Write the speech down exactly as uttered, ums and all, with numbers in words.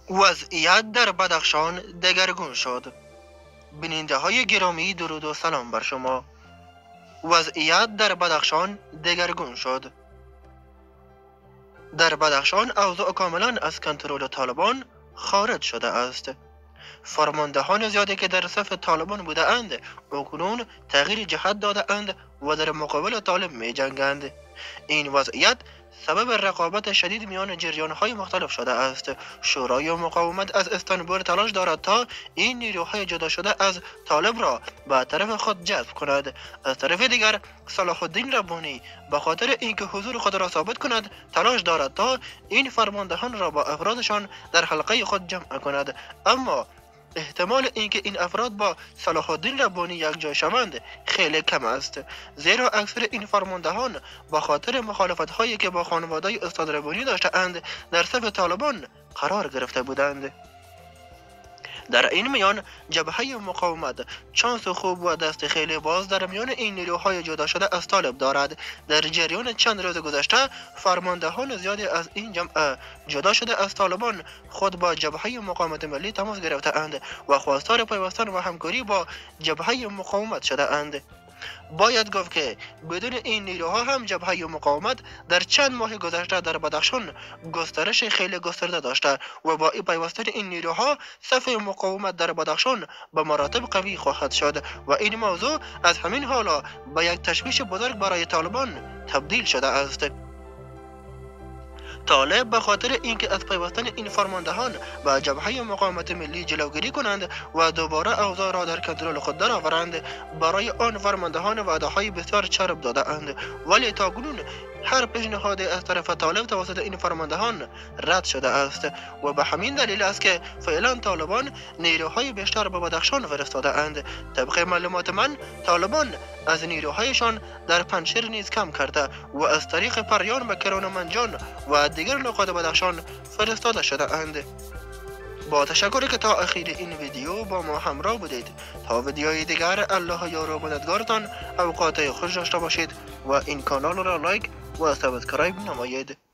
وضعیت در بدخشان دگرگون شد. بیننده های گرامی درود و سلام بر شما. وضعیت در بدخشان دگرگون شد. در بدخشان اوضاع کاملا از کنترل طالبان خارج شده است. فرماندهان زیادی که در صف طالبان بوده اند اکنون تغییر جهت داده اند و در مقابل طالب می جنگند. این وضعیت سبب رقابت شدید میان جریان‌های مختلف شده است. شورای مقاومت از استانبول تلاش دارد تا این نیروهای جدا شده از طالب را به طرف خود جذب کند. از طرف دیگر صلاح الدین ربانی به خاطر اینکه حضور خود را ثابت کند تلاش دارد تا این فرماندهان را با افرادشان در حلقه خود جمع کند، اما احتمال اینکه این افراد با صلاح الدین ربانی یک جای شوند خیلی کم است، زیرا اکثر این فرماندهان با خاطر مخالفت هایی که با خانواده استاد ربانی داشته اند در صف طالبان قرار گرفته بودند. در این میان جبهه مقاومت چانس خوب و دست خیلی باز در میان این نیروهای جدا شده از طالب دارد. در جریان چند روز گذشته فرماندهان زیادی از این جمع جدا شده از طالبان خود با جبهه مقاومت ملی تماس گرفته اند و خواستار پیوستن و همکاری با جبهه مقاومت شده اند. باید گفت که بدون این نیروها هم جبهه مقاومت در چند ماه گذشته در بدخشان گسترش خیلی گسترده داشته و با پیوستن این نیروها صف مقاومت در بدخشان به مراتب قوی خواهد شد و این موضوع از همین حالا به یک تشویش بزرگ برای طالبان تبدیل شده است. طالب به خاطر اینکه از پیوستن این فرماندهان به جبهه مقاومت ملی جلوگیری کنند و دوباره اوضاع را در کنترل خود درآورند، برای آن فرماندهان وعده‌های بسیار چرب داده اند، ولی تاکنون هر پیشنهادی از طرف طالب توسط این فرماندهان رد شده است و به همین دلیل است که فعلا طالبان نیروهای بیشتر به بدخشان فرستاده اند. طبق معلومات من طالبان از نیروهایشان در پنشیر نیز کم کرده و از طریق پریان به کرانمنجان و دیگر نقاط بدخشان فرستاده شده اند. با تشکر که تا اخیر این ویدیو با ما همراه بودید. تا ویدیوهای دیگر الله یار و مددگارتان اوقات خوش داشته باشید و این کانال را لایک و سابسکرایب نمایید.